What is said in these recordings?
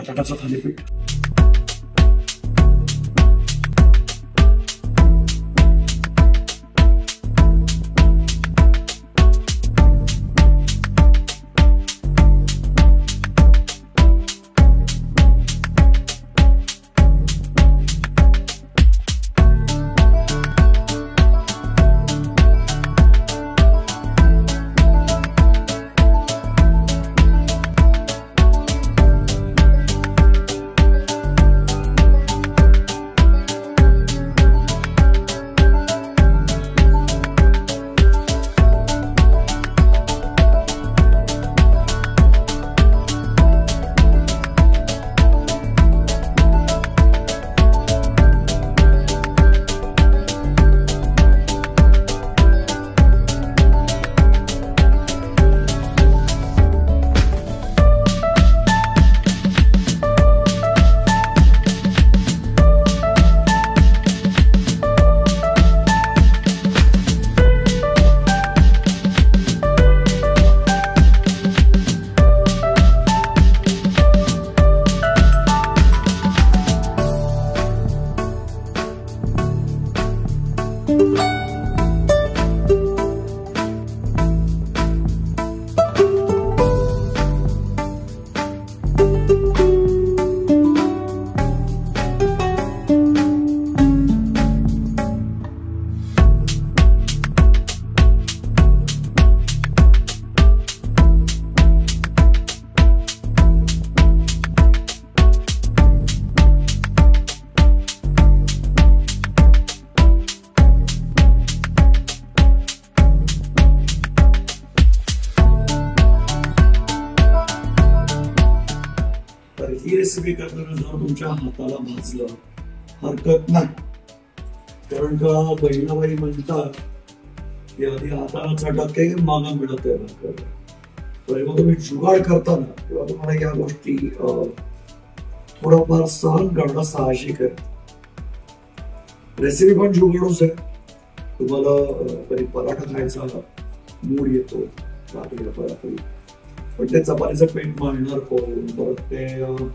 बटाट्याचं थालीपीठ. ही रेसिपी करताना जर तुमच्या हाताला भाजलं हरकत नाही, कारण का बहिणाबाई म्हणतात की आधी हाताला चटके मागा मिळत आहे. तेव्हा तुम्ही जुगाड करताना तेव्हा तुम्हाला या गोष्टी थोडंफार सहन करणं साहजिक आहे. रेसिपी पण जुगाडूच आहे. तुम्हाला कधी पराठा खायचा मूड येतो रात्रीला पराठा, पण ते चपातीचं पीठ मळणार कोण, परत ते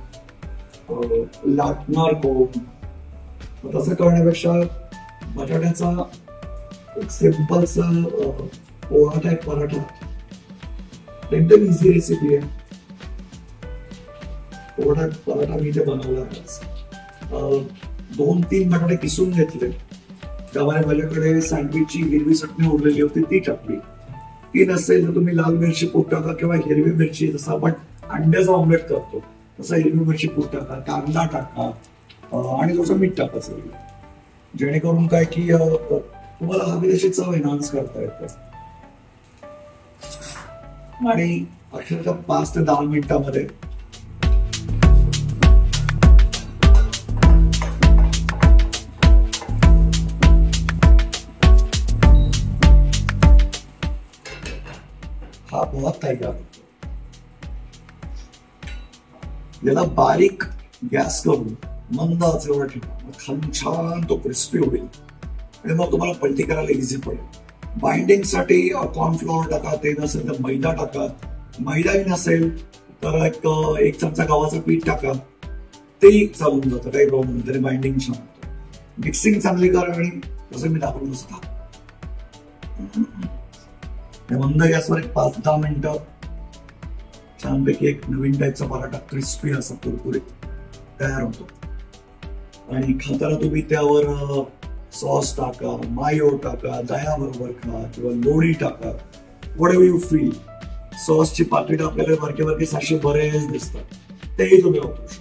लाटणार कोण. तसं करण्यापेक्षा बटाट्याचा सिंपलचा पोळा टाईप पराठा एकदम इझी रेसिपी आहे. पोळा टाईप पराठा मी ते बनवला आहे. 2-3 बटाटे किसून घेतले, त्यामुळे माझ्याकडे सँडविचची हिरवी चटणी उरलेली होती ती टाकली. ती नसेल तर तुम्ही लाल मिरची पूड टाका किंवा हिरवी मिरची, जसं आपण अंड्याचा ऑमलेट करतो तसं हिरवी मिरची पूड टाका, कांदा टाका आणि थोडंसं मीठ टाकायचं, जेणेकरून काय की तुम्हाला हवी तशी चव एनहान्स करता येते. आणि अक्षरशः 5 ते 10 मिनिटांमध्ये हा पोहा तयार होतो. याला बारीक गॅस करून मंद आचेवर ठेवा, छान तो क्रिस्पी होईल आणि मग तुम्हाला पलटी करायला इझी पडेल. बाइंडिंग साठी कॉर्नफ्लॉवर टाका, ते नसेल तर मैदा टाका. मैदाही नसेल तर एक चमचा गव्हाचं पीठ टाका, तेही चालून जातं, काही प्रॉब्लेम नाही, तरी बाइंडिंग छान होतं. मिक्सिंग चांगली करा आणि जसं मी दाखवून असता मंद गॅसवर 5-10 मिनिटं छानपैकी एक नवीन टाईपचा पराठा क्रिस्पी असा कुरकुरीत तयार होतो. आणि खाताना तुम्ही त्यावर सॉस टाका, मायो टाका, दह्याबरोबर खा किंवा लोणी टाका, व्हॉट एव्हर यू फील. सॉसची पाकिट आपल्याकडे बारके बारके साशे बरेच दिसतात, तेही तुम्ही वापरू शकता.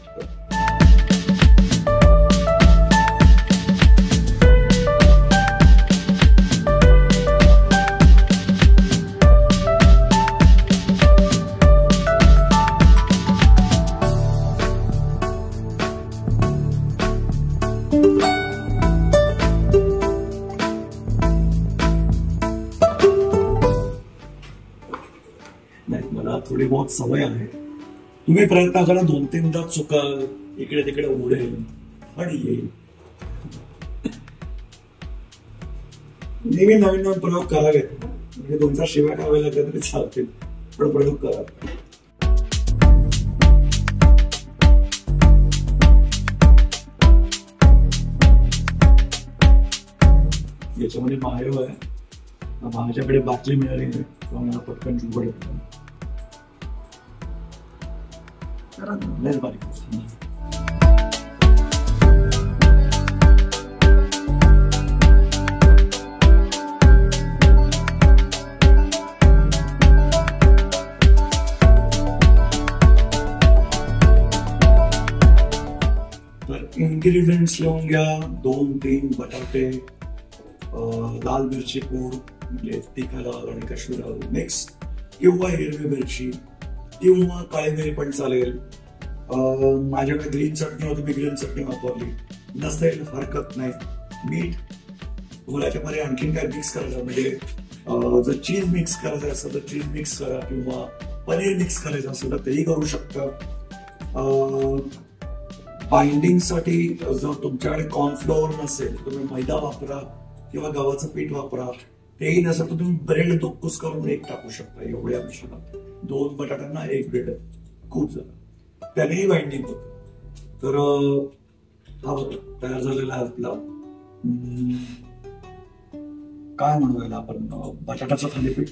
मला थोडी बहुत सवय आहे. तुम्ही प्रयत्न करा, 2-3दा चुका इकडे तिकडे उडेल आणि येईल. नेहमी नवीन नवीन प्रयोग करावेत, म्हणजे तुमचा शिवाय खावे लागला तरी चालतील, पण प्रयोग करा. याच्यामध्ये मायो आहे. माझ्याकडे बाटली मिळाली नाही त्यामुळे पटकन उघडत बारीक. इंग्रेडियंट्स लिहून घ्या. 2-3 बटाटे, लाल मिरची पूड म्हणजे तिखा लाल आणि काश्मीर लाल मिक्स, किंवा हिरवी मिरची किंवा काळी मिरी पण चालेल. माझ्याकडे ग्रीन चटणी होती, मी ग्रीन चटणी वापरली. नसेल हरकत नाही. मीठ. तुम्हाला याच्यामध्ये आणखीन काय मिक्स करायचं म्हणजे जर चीज मिक्स करायचं असेल तर चीज मिक्स करा, किंवा पनीर मिक्स करायचं असेल तर तेही करू शकता. बाइंडिंग साठी जर तुमच्याकडे कॉर्नफ्लोअर नसेल तुम्ही मैदा वापरा किंवा गव्हाचं पीठ वापरा. तेही नसेल तर तुम्ही ब्रेड दुक्कूस करून एक टाकू शकता. एवढ्या मिश्रणात 2 बटाट्यांना 1 ब्रेड खूप झालं, त्यानेही बाइंडिंग होत. तर हा तयार झालेला आहे आपला काय म्हणूया आपण बटाट्याचं थालीपीठ.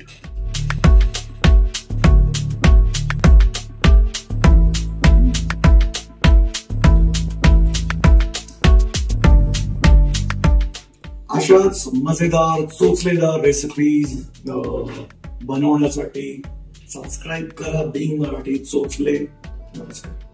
अशाच मजेदार चोचलेदार रेसिपीज बनवण्यासाठी सबस्क्राईब करा बिंग मराठी चोचले. नमस्कार.